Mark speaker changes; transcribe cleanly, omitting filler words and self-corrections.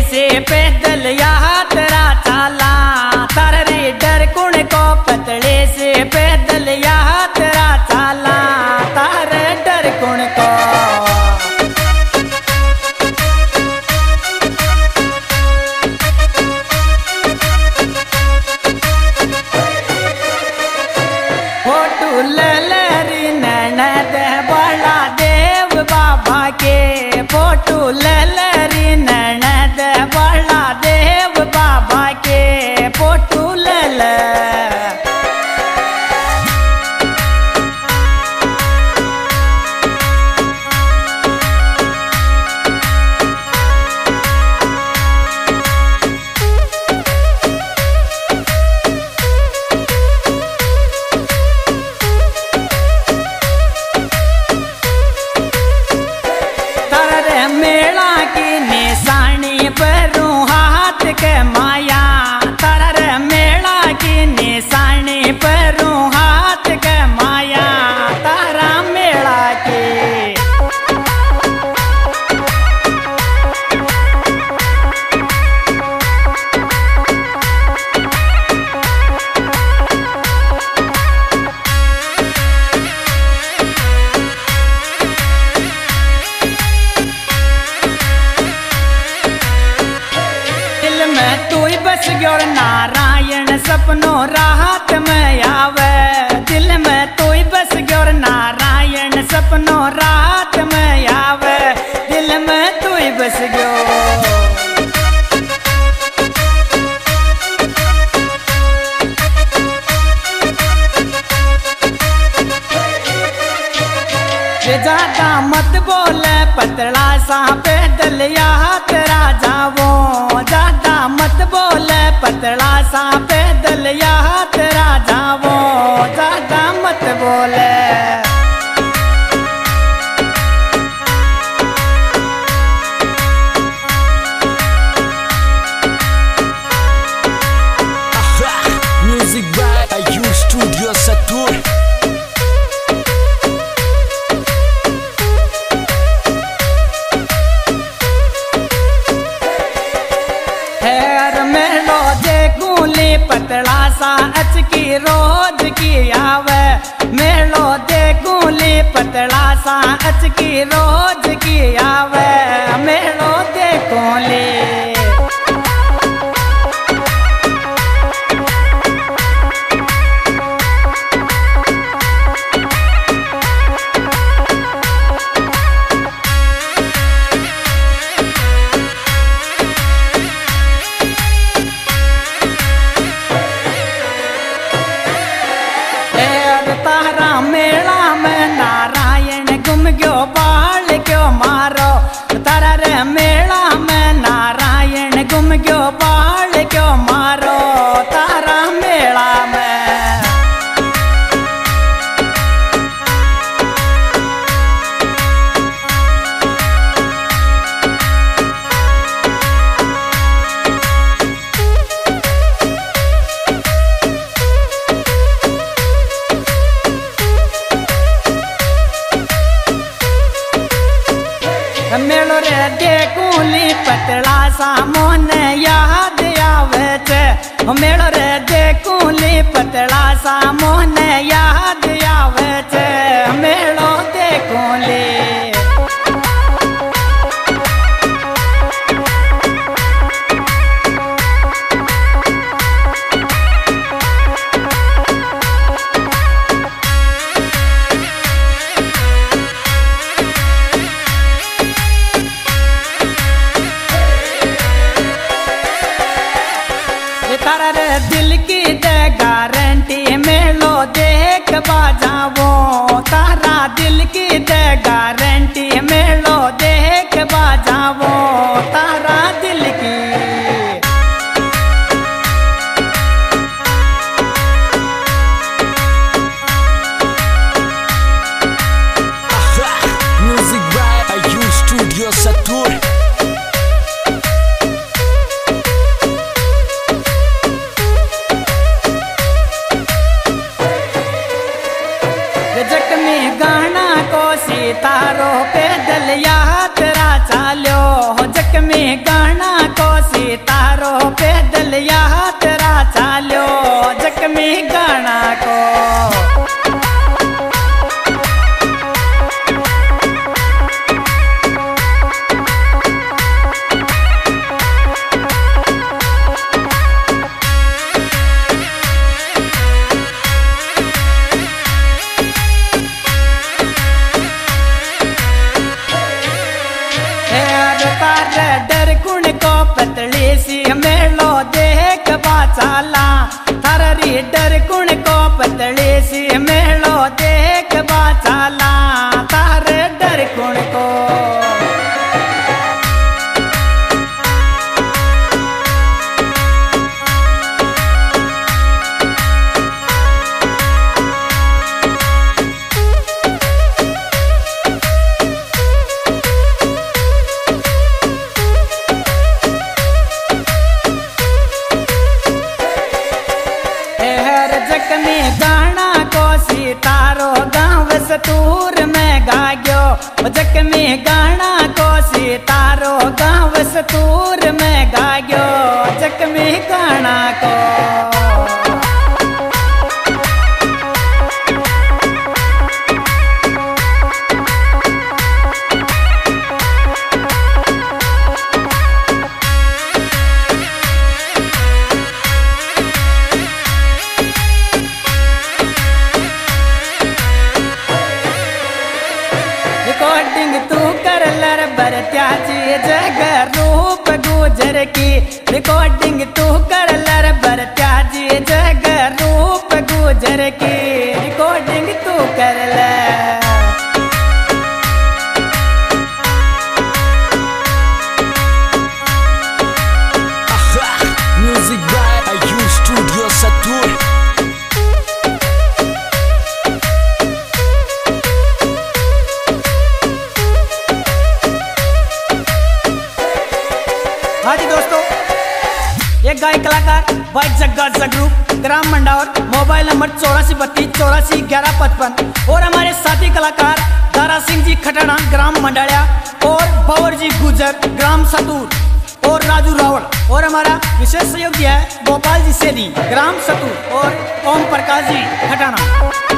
Speaker 1: से पैदल यात्रा चाला, तारा रे डर कुण को पतले से पैदल यात्रा चाला, तारा डर कुण को। फोटू ललरी ननद बड़ा देव बाबा के, फोटू ललरी ननद बड़ा देव बाबा के, फोटू लल। मेला की निशानी परू हाथ के माया, तारा मेला की निशानी परू हाथ के माया, तारा मेला की। बस गयो नारायण सपनों राहत में आवे, दिल में तू बस गयो नारायण सपनों राहत में आवे, दिल में तू बस गयो। ज्यादा मत बोले पतला सा पैदल यात्रा जावो, ज्यादा मत बोले पतला सा पैदल यात्रा जावो, ज्यादा मत बोले।
Speaker 2: Music by IU Studio Saturn. पतला सा अचकी रोज की आवे, मेलो देखूली पतला सा अचकी रोज की आवे, मेलो देखूली। तारा मेला में नारायण गुम गयो बाल क्यों मारो, तारा रे मेला में नारायण गुम गयो बाल क्यों मारो, तारा मेला में। मेलो रे देखूली पतला सा मोन याद आवे छे, मेलो रे देखूली पतला सा मोन याद आवे छे, मेलो देखूली। तारा रे दिल की दे गारंटी मेलो देख बाजावो, तारा दिल की दे गारंटी मेलो देख बाजावो, तारा दिल की। Music by IU Studio Saturn. सितारो पैदल यात्रा चालो, जख्मी गाना को जक में गाना को सितारो गाँव सतूर में गायो जक में गाना को रिकॉर्डिंग तू कर लर बर त्याजी जग रूप गुजर की रिकॉर्डिंग तू कर लर बर त्याजी जग रूप गुजर की रिकॉर्डिंग तू कर ले
Speaker 3: music by Ayu studio Satur.
Speaker 2: हाँ जी दोस्तों, एक गायक कलाकार भाई जग्गा जगरूप ग्राम मंडावर मोबाइल नंबर 8432841155 और हमारे साथी कलाकार दारा सिंह जी खटाना ग्राम मंडालिया और बावर जी गुजर ग्राम सतूर और राजू रावल और हमारा विशेष सहयोग दिया है गोपाल जी सेदी ग्राम सतूर और ओम प्रकाश जी खटाना।